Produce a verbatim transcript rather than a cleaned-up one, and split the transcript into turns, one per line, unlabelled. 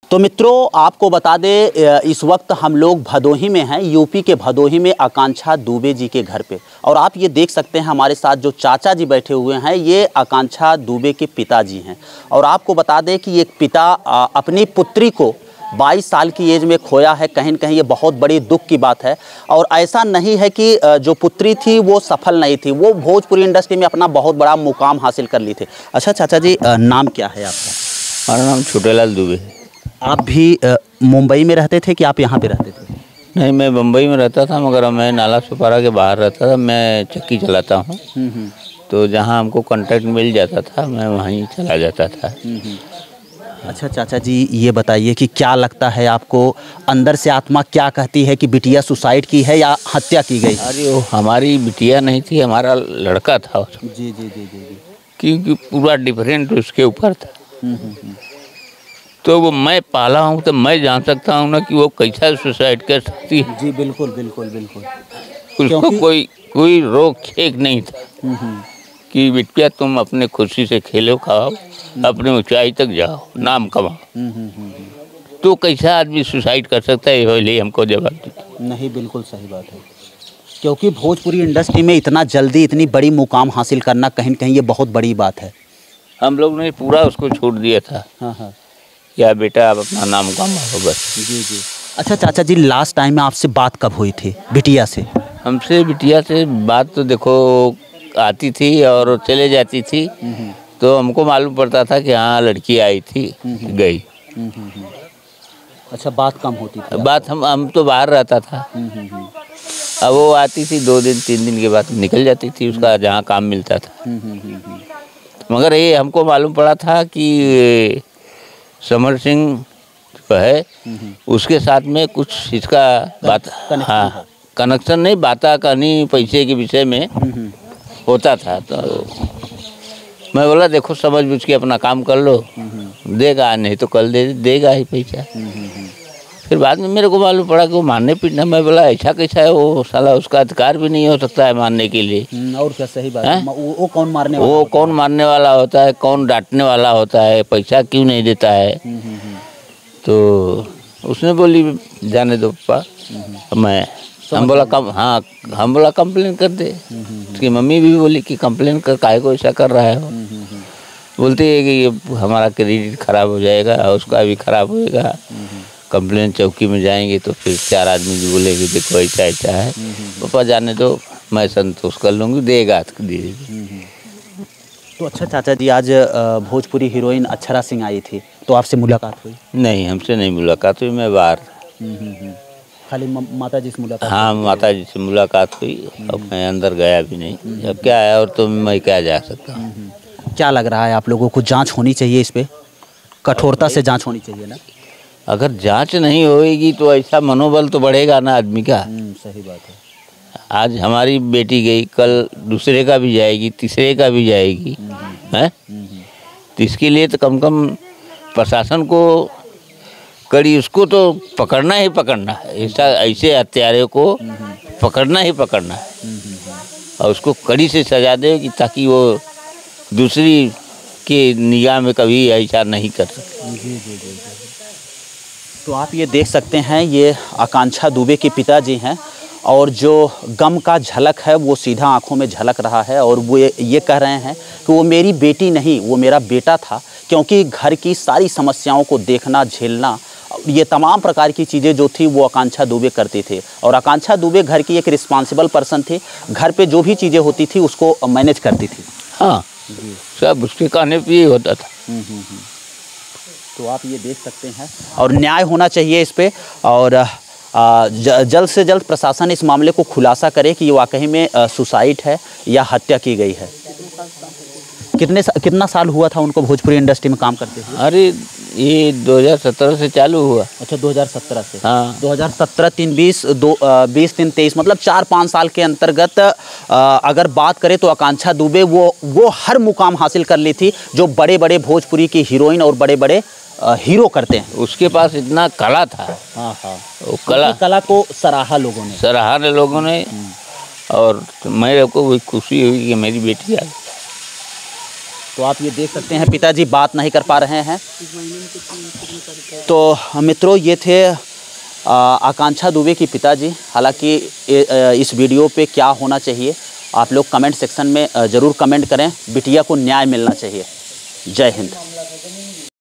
तो मित्रों, आपको बता दें, इस वक्त हम लोग भदोही में हैं, यूपी के भदोही में आकांक्षा दुबे जी के घर पे। और आप ये देख सकते हैं हमारे साथ जो चाचा जी बैठे हुए हैं, ये आकांक्षा दुबे के पिताजी हैं। और आपको बता दें कि एक पिता अपनी पुत्री को बाईस साल की एज में खोया है। कहीं न कहीं ये बहुत बड़ी दुख की बात है। और ऐसा नहीं है कि जो पुत्री थी वो सफल नहीं थी, वो भोजपुरी इंडस्ट्री में अपना बहुत बड़ा मुकाम हासिल कर ली थी। अच्छा चाचा जी, नाम क्या है आपका?
हमारा नाम छोटेलाल दुबे है।
आप भी मुंबई में रहते थे कि आप यहाँ पे रहते थे?
नहीं, मैं मुंबई में रहता था, मगर मैं नाला सुपारा के बाहर रहता था। मैं चक्की चलाता हूँ, तो जहाँ हमको कॉन्ट्रैक्ट मिल जाता था मैं वहीं चला जाता था।
अच्छा चाचा जी, ये बताइए कि क्या लगता है आपको, अंदर से आत्मा क्या कहती है कि बिटिया सुसाइड की है या हत्या की गई?
अरे वो हमारी बिटिया नहीं थी, हमारा लड़का था।
जी जी जी जी जी
क्योंकि पूरा डिफरेंट उसके ऊपर था। तो वो मैं पाला हूँ तो मैं जान सकता हूँ ना कि वो कैसा सुसाइड कर सकती है।
जी बिल्कुल बिल्कुल बिल्कुल।
उसको कोई कोई रोक छेक नहीं था कि बिटिया तुम अपने खुशी से खेलो खाओ, अपने ऊंचाई तक जाओ, नाम कमाओ। तो कैसा आदमी सुसाइड कर सकता है, ये हमको जवाब दीजिए।
नहीं, बिल्कुल सही बात है। क्योंकि भोजपुरी इंडस्ट्री में इतना जल्दी इतनी बड़ी मुकाम हासिल करना कहीं न कहीं ये बहुत बड़ी बात है।
हम लोग ने पूरा उसको छोड़ दिया था।
हाँ हाँ,
या बेटा आप अपना नाम कमाओ बस।
जी जी। अच्छा चाचा जी, लास्ट टाइम में आपसे बात कब हुई थी बिटिया से?
हमसे बिटिया से बात तो देखो आती थी और चले जाती थी, तो हमको मालूम पड़ता था कि हाँ लड़की आई थी, गई।
अच्छा, बात कम होती थी?
बात हम हम तो बाहर रहता था। अब वो आती थी दो दिन तीन दिन के बाद निकल जाती थी, उसका जहाँ काम मिलता था। मगर ये हमको मालूम पड़ा था कि समर सिंह जो है उसके साथ में कुछ इसका बात, हाँ कनेक्शन नहीं, बाता कहानी पैसे के विषय में होता था। तो मैं बोला देखो समझ बुझ के अपना काम कर लो, देगा नहीं तो कल दे देगा ही पैसा। फिर बाद में मेरे को मालूम पड़ा कि वो मारने पीटना। मैं बोला ऐसा कैसा है, वो साला उसका अधिकार भी नहीं हो सकता है मारने के लिए।
और क्या, सही बात है। वो, वो कौन मारने वाला
वो कौन मारने वाला होता है, कौन डांटने वाला होता है, पैसा क्यों नहीं देता है। तो उसने बोली जाने दो पापा, मैं हम बोला कम हाँ हम बोला कंप्लेन कर दे। उसकी मम्मी भी बोली कि कंप्लेन कर, काहे को ऐसा कर रहा है वो। बोलती है कि ये हमारा क्रेडिट खराब हो जाएगा, उसका भी खराब होएगा, कंप्लेन चौकी में जाएंगे तो फिर चार आदमी भी बोलेंगे देखो ऐसा ऐसा है। पापा जाने दो, मैं संतोष कर लूँगी, देगा धीरे धीरे।
तो अच्छा चाचा जी, आज भोजपुरी हीरोइन अक्षरा सिंह आई थी, तो आपसे मुलाकात हुई?
नहीं, हमसे नहीं मुलाकात हुई, मैं बाहर।
खाली माता जी से मुलाकात?
हाँ, माता जी से मुलाकात हुई और मैं अंदर गया भी नहीं। अब क्या है, और तो मैं क्या जा सकता हूँ।
क्या लग रहा है आप लोगों को, जांच होनी चाहिए इस पे, कठोरता से जांच होनी चाहिए ना?
अगर जांच नहीं होएगी तो ऐसा मनोबल तो बढ़ेगा ना आदमी का।
सही बात है।
आज हमारी बेटी गई, कल दूसरे का भी जाएगी, तीसरे का भी जाएगी, हैं? तो इसके लिए तो कम कम प्रशासन को कड़ी उसको तो पकड़ना ही पकड़ना है। ऐसा ऐसे हत्यारे को पकड़ना ही पकड़ना है और उसको कड़ी से सजा दे कि ताकि वो दूसरी के निगाह में कभी ऐसा नहीं कर सके।
जी जी जी। तो आप ये देख सकते हैं, ये आकांक्षा दुबे के पिताजी हैं और जो गम का झलक है वो सीधा आंखों में झलक रहा है। और वो ये, ये कह रहे हैं कि वो मेरी बेटी नहीं, वो मेरा बेटा था। क्योंकि घर की सारी समस्याओं को देखना, झेलना, ये तमाम प्रकार की चीज़ें जो थी वो आकांक्षा दुबे करती थी। और आकांक्षा दुबे घर की एक रिस्पॉन्सिबल पर्सन थी, घर पे जो भी चीज़ें होती थी उसको मैनेज करती थी।
हाँ, सब उसके कहने पे ही होता था।
तो आप ये देख सकते हैं, और न्याय होना चाहिए इस पे। और आ, ज, जल्द से जल्द प्रशासन इस मामले को खुलासा करे कि ये वाकई में सुसाइड है या हत्या की गई है। कितने कितना साल हुआ था उनको भोजपुरी इंडस्ट्री में काम करते हुए?
अरे ये दो हज़ार सत्रह से चालू हुआ।
अच्छा, दो हज़ार सत्रह से?
हाँ,
दो हज़ार सत्रह तीन बीस दो बीस तीन तेईस, मतलब चार पाँच साल के अंतर्गत अगर बात करें तो आकांक्षा दुबे वो वो हर मुकाम हासिल कर ली थी जो बड़े बड़े भोजपुरी की हीरोइन और बड़े बड़े हीरो करते हैं।
उसके पास इतना कला था।
हाँ हाँ,
वो कला
कला को सराहा लोगों ने,
सराहा लोगों ने। और मेरे को भी खुशी हुई कि मेरी बेटी आई।
तो आप ये देख सकते हैं पिताजी बात नहीं कर पा रहे हैं। तो मित्रों, ये थे आकांक्षा दुबे की पिताजी। हालांकि इस वीडियो पे क्या होना चाहिए आप लोग कमेंट सेक्शन में ज़रूर कमेंट करें। बिटिया को न्याय मिलना चाहिए। जय हिंद।